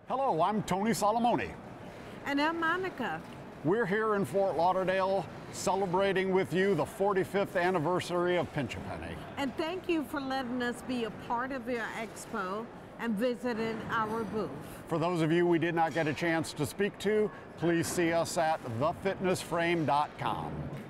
Hello, I'm Tony Solomoni. And I'm Monica. We're here in Fort Lauderdale celebrating with you the 45th anniversary of Pinch A Penny. And thank you for letting us be a part of your expo and visiting our booth. For those of you we did not get a chance to speak to, please see us at thefitnessframe.com.